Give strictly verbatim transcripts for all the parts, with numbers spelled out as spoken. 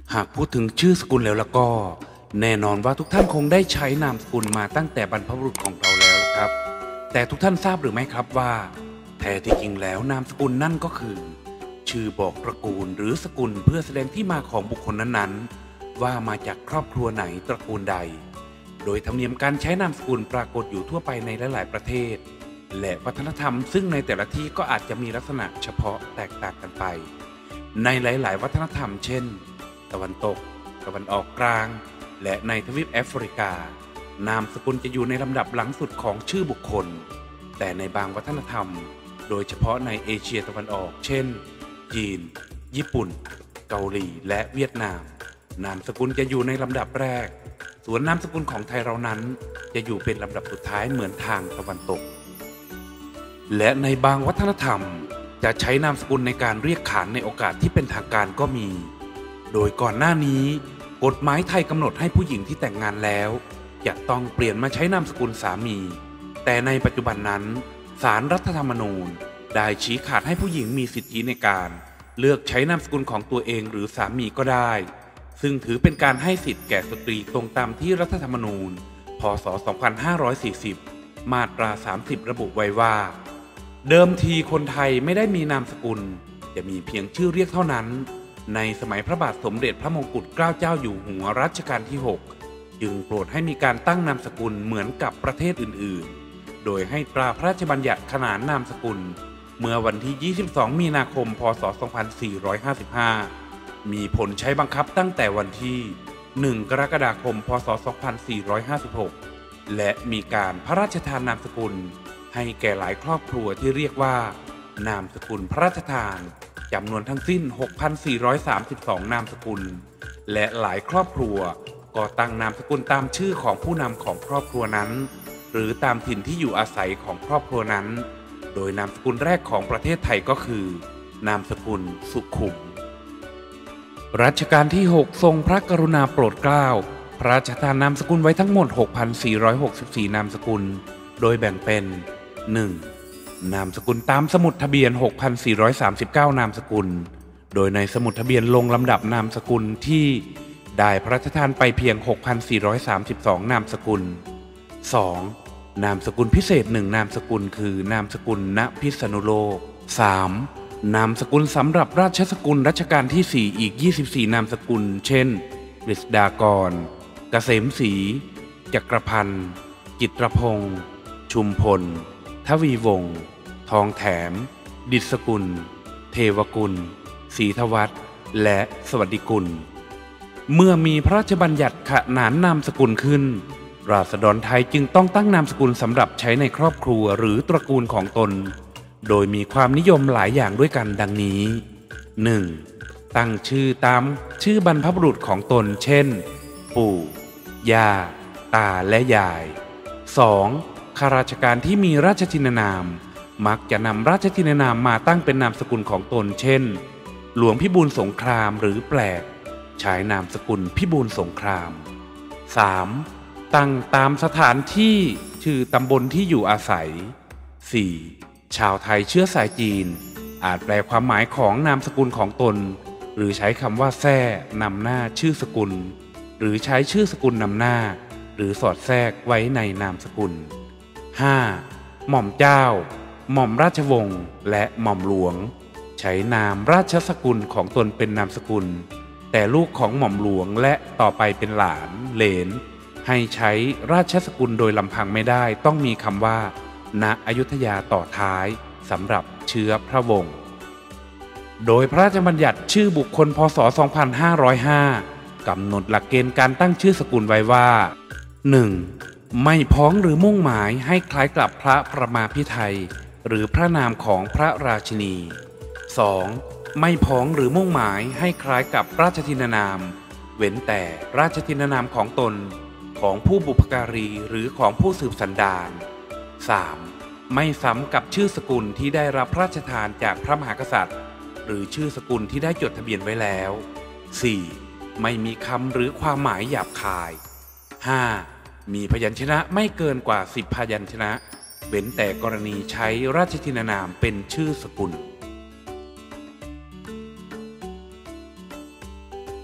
หากพูดถึงชื่อสกุลแล้วล่ะก็แน่นอนว่าทุกท่านคงได้ใช้นามสกุลมาตั้งแต่บรรพบุรุษของเราแล้วครับแต่ทุกท่านทราบหรือไม่ครับว่าแท้ที่จริงแล้วนามสกุลนั่นก็คือชื่อบอกตระกูลหรือสกุลเพื่อแสดงที่มาของบุคคลนั้นๆว่ามาจากครอบครัวไหนตระกูลใดโดยธรรมเนียมการใช้นามสกุลปรากฏอยู่ทั่วไปในหลายๆประเทศและวัฒนธรรมซึ่งในแต่ละที่ก็อาจจะมีลักษณะเฉพาะแตกต่างกันไปในหลายๆวัฒนธรรมเช่นตะวันตกตะวันออกกลางและในทวีปแอฟริกานามสกุลจะอยู่ในลำดับหลังสุดของชื่อบุคคลแต่ในบางวัฒนธรรมโดยเฉพาะในเอเชียตะวันออกเช่นจีนญี่ปุ่นเกาหลีและเวียดนามนามสกุลจะอยู่ในลำดับแรกส่วนนามสกุลของไทยเรานั้นจะอยู่เป็นลำดับสุดท้ายเหมือนทางตะวันตกและในบางวัฒนธรรมจะใช้นามสกุลในการเรียกขานในโอกาสที่เป็นทางการก็มีโดยก่อนหน้านี้กฎหมายไทยกำหนดให้ผู้หญิงที่แต่งงานแล้วจะต้องเปลี่ยนมาใช้นามสกุลสามีแต่ในปัจจุบันนั้นศาลรัฐธรรมนูญได้ชี้ขาดให้ผู้หญิงมีสิทธิในการเลือกใช้นามสกุลของตัวเองหรือสามีก็ได้ซึ่งถือเป็นการให้สิทธิ์แก่สตรีตรงตามที่รัฐธรรมนูญพ.ศ. สองพันห้าร้อยสี่สิบมาตราสามสิบระบุไว้ว่าเดิมทีคนไทยไม่ได้มีนามสกุลจะมีเพียงชื่อเรียกเท่านั้นในสมัยพระบาทสมเด็จพระมงกุฎเกล้าเจ้าอยู่หัวรัชกาลที่หกจึงโปรดให้มีการตั้งนามสกุลเหมือนกับประเทศอื่นๆโดยให้ตราพระราชบัญญัติขนานนามสกุลเมื่อวันที่ยี่สิบสองมีนาคมพ.ศ. สองพันสี่ร้อยห้าสิบห้ามีผลใช้บังคับตั้งแต่วันที่หนึ่งกรกฎาคมพ.ศ. สองพันสี่ร้อยห้าสิบหกและมีการพระราชทานนามสกุลให้แก่หลายครอบครัวที่เรียกว่านามสกุลพระราชทานจำนวนทั้งสิ้น หกพันสี่ร้อยสามสิบสอง นามสกุลและหลายครอบครัวก็ตั้งนามสกุลตามชื่อของผู้นำของครอบครัวนั้นหรือตามถิ่นที่อยู่อาศัยของครอบครัวนั้นโดยนามสกุลแรกของประเทศไทยก็คือนามสกุลสุขุมรัชกาลที่หกทรงพระกรุณาโปรดเกล้าพระราชทานนามสกุลไว้ทั้งหมด หกพันสี่ร้อยหกสิบสี่ นามสกุลโดยแบ่งเป็น หนึ่ง นามสกุลตามสมุดทะเบียน หกพันสี่ร้อยสามสิบเก้า นามสกุลโดยในสมุดทะเบียนลงลำดับนามสกุลที่ได้พระราชทานไปเพียง หกพันสี่ร้อยสามสิบสอง นามสกุล สอง นามสกุลพิเศษหนึ่งนามสกุลคือนามสกุลณพิษณุโลก สาม นามสกุลสำหรับราชสกุลรัชกาลที่สี่อีกยี่สิบสี่นามสกุลเช่นกฤษฎากรเกษมศรีจักรพันธ์จิตรพงษ์ชุมพลทวีวงศ์ทองแถมดิษกุลเทวกุลศรีทวัฒน์และสวัสดิกุลเมื่อมีพระราชบัญญัติขนานนามสกุลขึ้นราษฎรไทยจึงต้องตั้งนามสกุลสำหรับใช้ในครอบครัวหรือตระกูลของตนโดยมีความนิยมหลายอย่างด้วยกันดังนี้ หนึ่ง ตั้งชื่อตามชื่อบรรพบุรุษของตนเช่นปู่ย่าตาและยาย สอง ข้าราชการที่มีราชทินนามมักจะนำราชทินนามมาตั้งเป็นนามสกุลของตนเช่นหลวงพิบูลสงครามหรือแปลกใช้นามสกุลพิบูลสงคราม สาม ตั้งตามสถานที่ชื่อตำบลที่อยู่อาศัย สี่ ชาวไทยเชื้อสายจีนอาจแปลความหมายของนามสกุลของตนหรือใช้คำว่าแทร่นำหน้าชื่อสกุลหรือใช้ชื่อสกุลนำหน้าหรือสอดแทรกไว้ในนามสกุล ห้า หม่อมเจ้าหม่อมราชวงศ์และหม่อมหลวงใช้นามราชสกุลของตนเป็นนามสกุลแต่ลูกของหม่อมหลวงและต่อไปเป็นหลานเหลนให้ใช้ราชสกุลโดยลำพังไม่ได้ต้องมีคำว่าณอยุธยาต่อท้ายสำหรับเชื้อพระวงศ์โดยพระราชบัญญัติชื่อบุคคลพ.ศ. สองพันห้าร้อยห้ากำหนดหลักเกณฑ์การตั้งชื่อสกุลไว้ว่า หนึ่ง ไม่พ้องหรือมุ่งหมายให้คล้ายกับพระประมาพิไทยหรือพระนามของพระราชินี สอง ไม่พ้องหรือมุ่งหมายให้คล้ายกับราชทินนามเว้นแต่ราชทินนามของตนของผู้บุพการีหรือของผู้สืบสันดาน สาม ไม่ซ้ำกับชื่อสกุลที่ได้รับพระราชทานจากพระมหากษัตริย์หรือชื่อสกุลที่ได้จดทะเบียนไว้แล้ว สี่ ไม่มีคำหรือความหมายหยาบคาย ห้า มีพยัญชนะไม่เกินกว่าสิบพยัญชนะเว้นแต่กรณีใช้ราชทินนามเป็นชื่อสกุล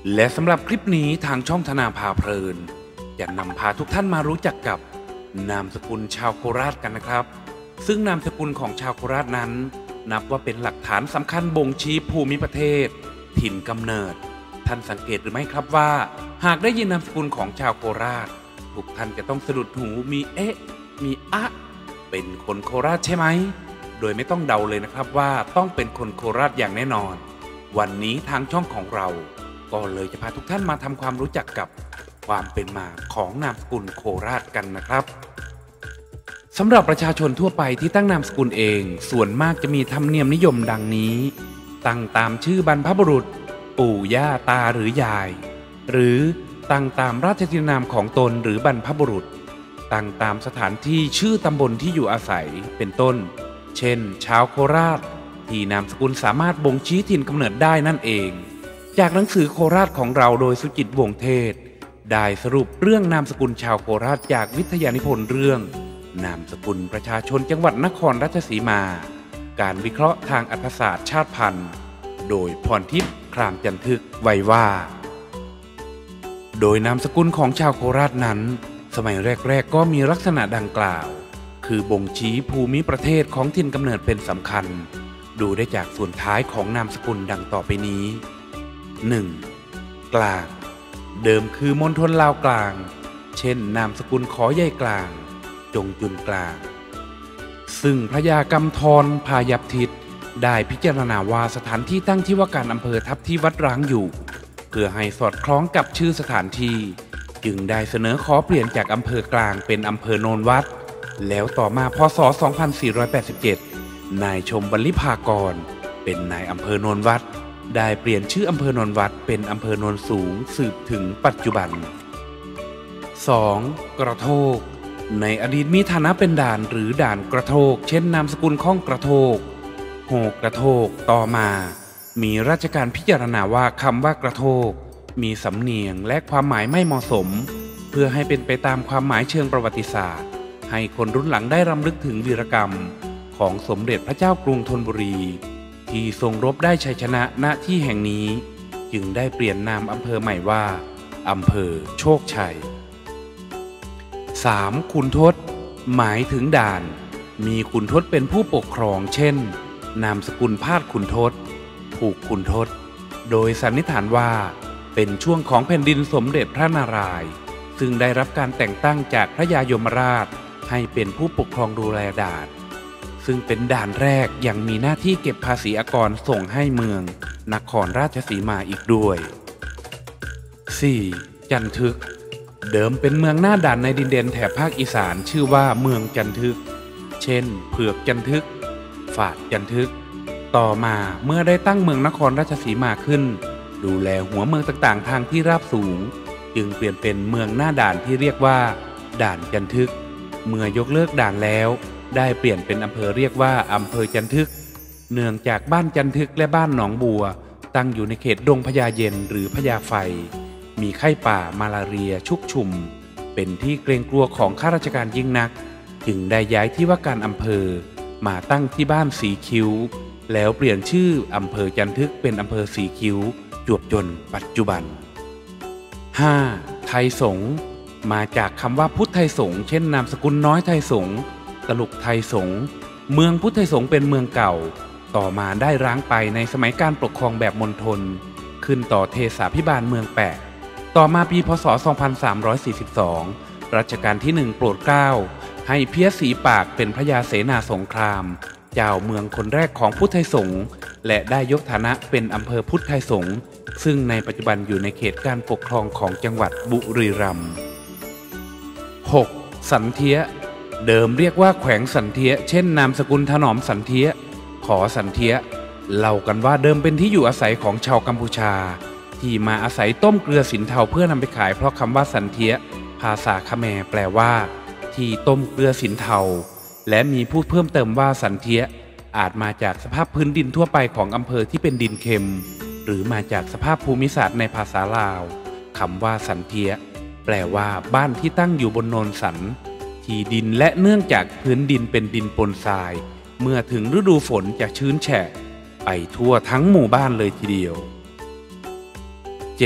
และสำหรับคลิปนี้ทางช่องธนาพาเพลินจะนำพาทุกท่านมารู้จักกับนามสกุลชาวโคราชกันนะครับซึ่งนามสกุลของชาวโคราชนั้นนับว่าเป็นหลักฐานสำคัญบ่งชี้ภูมิประเทศถิ่นกำเนิดท่านสังเกตหรือไม่ครับว่าหากได้ยินนามสกุลของชาวโคราชทุกท่านจะต้องสะดุดหูมีเอ๊ะมีอะเป็นคนโคราชใช่ไหมโดยไม่ต้องเดาเลยนะครับว่าต้องเป็นคนโคราชอย่างแน่นอนวันนี้ทางช่องของเราก็เลยจะพาทุกท่านมาทำความรู้จักกับความเป็นมาของนามสกุลโคราชกันนะครับสำหรับประชาชนทั่วไปที่ตั้งนามสกุลเองส่วนมากจะมีธรรมเนียมนิยมดังนี้ตั้งตามชื่อบรรพบุรุษปู่ย่าตาหรือยายหรือตั้งตามราชทินนามของตนหรือบรรพบุรุษตั้งตามสถานที่ชื่อตำบลที่อยู่อาศัยเป็นต้นเช่นชาวโคราชที่นามสกุลสามารถบ่งชี้ถิ่นกำเนิดได้นั่นเองจากหนังสือโคราชของเราโดยสุจิตวงศ์เทศได้สรุปเรื่องนามสกุลชาวโคราชจากวิทยานิพนธ์เรื่องนามสกุลประชาชนจังหวัดนครราชสีมาการวิเคราะห์ทางอัตศาสตร์ชาติพันธุ์โดยพรทิพย์ครามจันทึกไว้ว่าโดยนามสกุลของชาวโคราชนั้นสมัยแรกๆก็มีลักษณะดังกล่าวคือบ่งชี้ภูมิประเทศของถิ่นกำเนิดเป็นสำคัญดูได้จากส่วนท้ายของนามสกุลดังต่อไปนี้ หนึ่ง. กลางเดิมคือมณฑลลาวกลางเช่นนามสกุลขอใหญ่กลางจงจุนกลางซึ่งพระยากำธรพายัพทิตได้พิจารณาว่าสถานที่ตั้งที่ว่าการอำเภอทับที่วัดร้างอยู่เพื่อให้สอดคล้องกับชื่อสถานที่จึงได้เสนอขอเปลี่ยนจากอำเภอกลางเป็นอำเภอโนนวัดแล้วต่อมาพ.ศ. สองพันสี่ร้อยแปดสิบเจ็ดนายชมบรรลิภากรเป็นนายอำเภอโนนวัดได้เปลี่ยนชื่ออำเภอโนนวัดเป็นอำเภอโนนสูงสืบถึงปัจจุบัน สอง. กระโทกในอดีตมีฐานะเป็นด่านหรือด่านกระโทกเช่นนามสกุลข้องกระโทกโหกระโทกต่อมามีราชการพิจารณาว่าคำว่ากระโทกมีสำเนียงและความหมายไม่เหมาะสมเพื่อให้เป็นไปตามความหมายเชิงประวัติศาสตร์ให้คนรุ่นหลังได้รำลึกถึงวีรกรรมของสมเด็จพระเจ้ากรุงธนบุรีที่ทรงรบได้ชัยชนะณที่แห่งนี้จึงได้เปลี่ยนนามอำเภอใหม่ว่าอำเภอโชคชัย สาม. ขุนทดหมายถึงด่านมีขุนทดเป็นผู้ปกครองเช่นนามสกุลพาดขุนทดผูกขุนทดโดยสันนิษฐานว่าเป็นช่วงของแผ่นดินสมเด็จพระนารายณ์ซึ่งได้รับการแต่งตั้งจากพระยายมราชให้เป็นผู้ปกครองดูแลด่านซึ่งเป็นด่านแรกยังมีหน้าที่เก็บภาษีอากรส่งให้เมืองนครราชสีมาอีกด้วย สี่. จันทึกเดิมเป็นเมืองหน้าด่านในดินแดนแถบภาคอีสานชื่อว่าเมืองจันทึกเช่นเผือกจันทึกฝาดจันทึกต่อมาเมื่อได้ตั้งเมืองนครราชสีมาขึ้นดูแลหัวเมืองต่างๆทางที่ราบสูงจึงเปลี่ยนเป็นเมืองหน้าด่านที่เรียกว่าด่านจันทึกเมื่อยกเลิกด่านแล้วได้เปลี่ยนเป็นอำเภอเรียกว่าอำเภอจันทึกเนื่องจากบ้านจันทึกและบ้านหนองบัวตั้งอยู่ในเขตดงพญาเย็นหรือพญาไฟมีไข้ป่ามาลาเรียชุกชุมเป็นที่เกรงกลัวของข้าราชการยิ่งนักจึงได้ย้ายที่ว่าการอำเภอมาตั้งที่บ้านสีคิ้วแล้วเปลี่ยนชื่ออำเภอจันทึกเป็นอำเภอสีคิ้วจวบจนปัจจุบัน ห้า. ไทยสงฆ์มาจากคำว่าพุทธไทยสงฆ์เช่นนามสกุลน้อยไทยสงฆ์ตลุกไทยสงฆ์เมืองพุทธไทยสงฆ์เป็นเมืองเก่าต่อมาได้ร้างไปในสมัยการปกครองแบบมณฑลขึ้นต่อเทศาภิบาลเมืองแปะต่อมาปีพ.ศ. สองพันสามร้อยสี่สิบสองรัชกาลที่หนึ่งโปรดเกล้าให้เพี้ยสีปากเป็นพระยาเสนาสงครามเจ้าเมืองคนแรกของพุทธไทยสงฆ์และได้ยกฐานะเป็นอำเภอพุทธไทยสงฆ์ซึ่งในปัจจุบันอยู่ในเขตการปกครองของจังหวัดบุรีรัมย์ หก. สันเทียเดิมเรียกว่าแขวงสันเทียเช่นนามสกุลถนอมสันเทียขอสันเทียเล่ากันว่าเดิมเป็นที่อยู่อาศัยของชาวกัมพูชาที่มาอาศัยต้มเกลือสินเทาเพื่อนำไปขายเพราะคำว่าสันเทียภาษาเขมรแปลว่าที่ต้มเกลือสินเทาและมีพูดเพิ่มเติมว่าสันเทียอาจมาจากสภาพพื้นดินทั่วไปของอำเภอที่เป็นดินเค็มหรือมาจากสภาพภูมิศาสตร์ในภาษาลาวคำว่าสันเทียแปลว่าบ้านที่ตั้งอยู่บนโนนสันที่ดินและเนื่องจากพื้นดินเป็นดินปนทรายเมื่อถึงฤดูฝนจะชื้นแฉะไปทั่วทั้งหมู่บ้านเลยทีเดียว เจ็ด.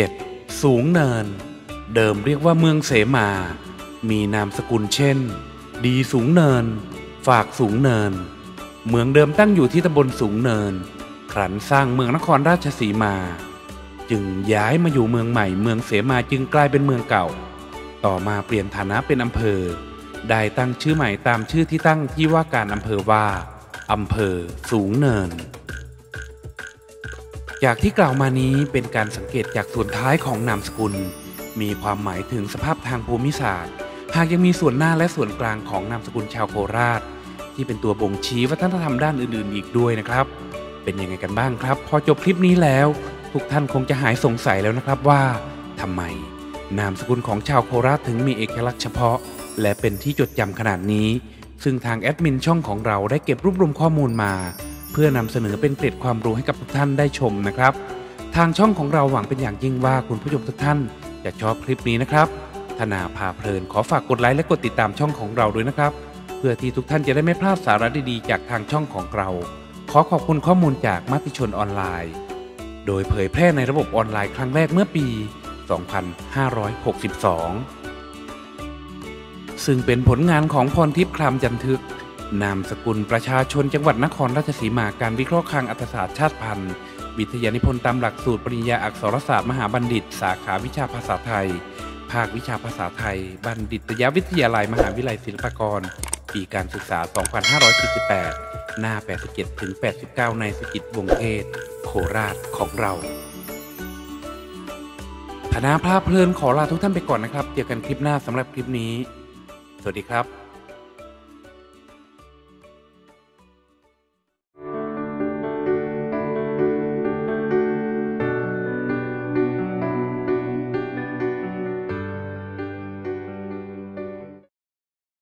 สูงเนินเดิมเรียกว่าเมืองเสมา มีนามสกุลเช่นดีสูงเนินฝากสูงเนินเมืองเดิมตั้งอยู่ที่ตำบลสูงเนินครั้นสร้างเมืองนครราชสีมาจึงย้ายมาอยู่เมืองใหม่เมืองเสมาจึงกลายเป็นเมืองเก่าต่อมาเปลี่ยนฐานะเป็นอำเภอได้ตั้งชื่อใหม่ตามชื่อที่ตั้งที่ว่าการอำเภอว่าอำเภอสูงเนินจากที่กล่าวมานี้เป็นการสังเกตจากส่วนท้ายของนามสกุลมีความหมายถึงสภาพทางภูมิศาสตร์หากยังมีส่วนหน้าและส่วนกลางของนามสกุลชาวโคราชที่เป็นตัวบ่งชี้วัฒนธรรมด้านอื่นๆอีกด้วยนะครับเป็นยังไงกันบ้างครับพอจบคลิปนี้แล้วทุกท่านคงจะหายสงสัยแล้วนะครับว่าทำไมนามสกุลของชาวโคราชถึงมีเอกลักษณ์เฉพาะและเป็นที่จดจำขนาดนี้ซึ่งทางแอดมินช่องของเราได้เก็บรวบรวมข้อมูลมาเพื่อนำเสนอเป็นเกร็ดความรู้ให้กับทุกท่านได้ชมนะครับทางช่องของเราหวังเป็นอย่างยิ่งว่าคุณผู้ชมทุกท่านจะชอบคลิปนี้นะครับธนาพาเพลินขอฝากกดไลค์และกดติดตามช่องของเราด้วยนะครับเพื่อที่ทุกท่านจะได้ไม่พลาดสาระดีๆจากทางช่องของเราขอขอบคุณข้อมูลจากมติชนออนไลน์โดยเผยแพร่ในระบบออนไลน์ครั้งแรกเมื่อปี สองพันห้าร้อยหกสิบสอง ซึ่งเป็นผลงานของพรทิพย์คลามจันทึกนามสกุลประชาชนจังหวัดนครราชสีมาการวิเคราะห์ทางอัตศาสตร์ชาติพันธุ์วิทยานิพนธ์ตามหลักสูตรปริญญาอักษรศาสตร์มหาบัณฑิตสาขาวิชาภาษาไทยภาควิชาภาษาไทยบัณฑิตยวิทยาลัยมหาวิทยาลัยศิลปากรปีการศึกษา สองพันห้าร้อยสี่สิบแปด หน้า แปดสิบเจ็ดถึงแปดสิบเก้า ในสกิจวงเทศโคราชของเราธนาพาเพลินขอลาทุกท่านไปก่อนนะครับเจอกันคลิปหน้าสำหรับคลิปนี้สวัสดีครับ